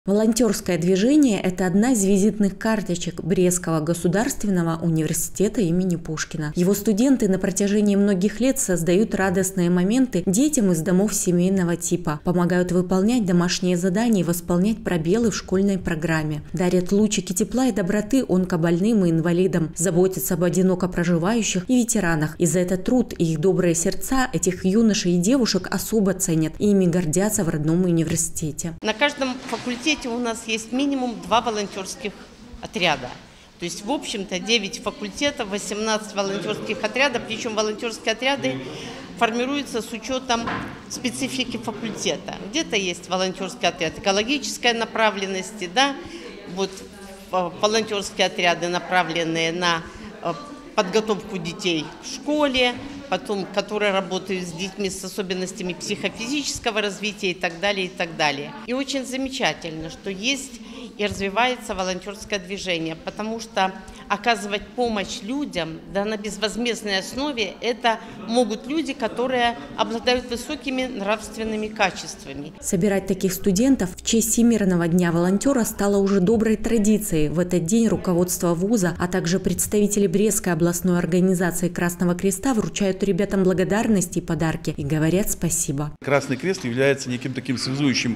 Волонтерское движение – это одна из визитных карточек Брестского государственного университета имени Пушкина. Его студенты на протяжении многих лет создают радостные моменты детям из домов семейного типа, помогают выполнять домашние задания и восполнять пробелы в школьной программе, дарят лучики тепла и доброты онкобольным и инвалидам, заботятся об одиноко проживающих и ветеранах. И за этот труд и их добрые сердца этих юношей и девушек особо ценят и ими гордятся в родном университете. На каждом факультете у нас есть минимум 2 волонтерских отряда. То есть, в общем-то, 9 факультетов, 18 волонтерских отрядов, причем волонтерские отряды формируются с учетом специфики факультета. Где-то есть волонтерский отряд экологической направленности, да, вот волонтерские отряды, направленные на подготовку детей в школе, потом, которые работают с детьми с особенностями психофизического развития и так далее, и так далее. И очень замечательно, что есть и развивается волонтерское движение, потому что оказывать помощь людям, да, на безвозмездной основе, это могут люди, которые обладают высокими нравственными качествами. Собирать таких студентов в честь Всемирного дня волонтера стало уже доброй традицией. В этот день руководство вуза, а также представители Брестской областной организации Красного Креста вручают ребятам благодарности и подарки и говорят спасибо. Красный Крест является неким таким связующим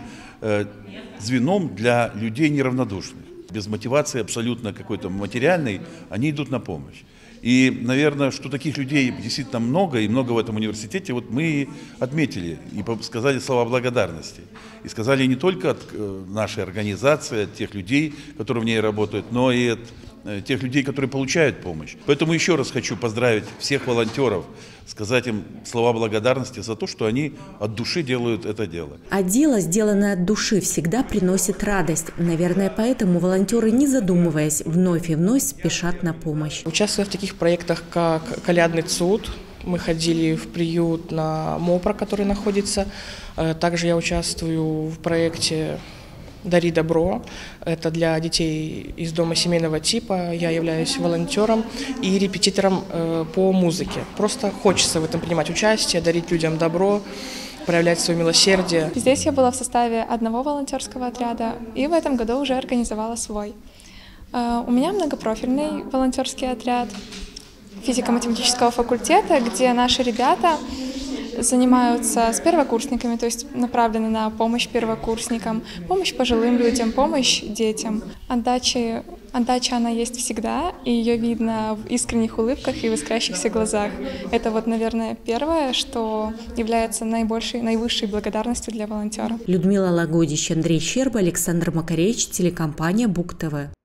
звеном для людей неравнодушных. Без мотивации абсолютно какой-то материальной они идут на помощь. И, наверное, что таких людей действительно много, и много в этом университете, вот мы и отметили, и сказали слова благодарности. И сказали не только от нашей организации, от тех людей, которые в ней работают, но и от тех людей, которые получают помощь. Поэтому еще раз хочу поздравить всех волонтеров, сказать им слова благодарности за то, что они от души делают это дело. А дело, сделанное от души, всегда приносит радость. Наверное, поэтому волонтеры, не задумываясь, вновь и вновь спешат на помощь. Участвуя в таких проектах, как «Колядный цуд», мы ходили в приют на МОПРа, который находится. Также я участвую в проекте «Дари добро». Это для детей из дома семейного типа. Я являюсь волонтером и репетитором по музыке. Просто хочется в этом принимать участие, дарить людям добро, проявлять свое милосердие. Здесь я была в составе одного волонтерского отряда и в этом году уже организовала свой. У меня многопрофильный волонтерский отряд физико-математического факультета, где наши ребята занимаются с первокурсниками, то есть направлены на помощь первокурсникам, помощь пожилым людям, помощь детям. Отдача она есть всегда, и ее видно в искренних улыбках и в искрящихся глазах. Это вот, наверное, первое, что является наивысшей благодарностью для волонтера. Людмила Лагодич, Андрей Щерба, Александр Макаревич, телекомпания БУК ТВ.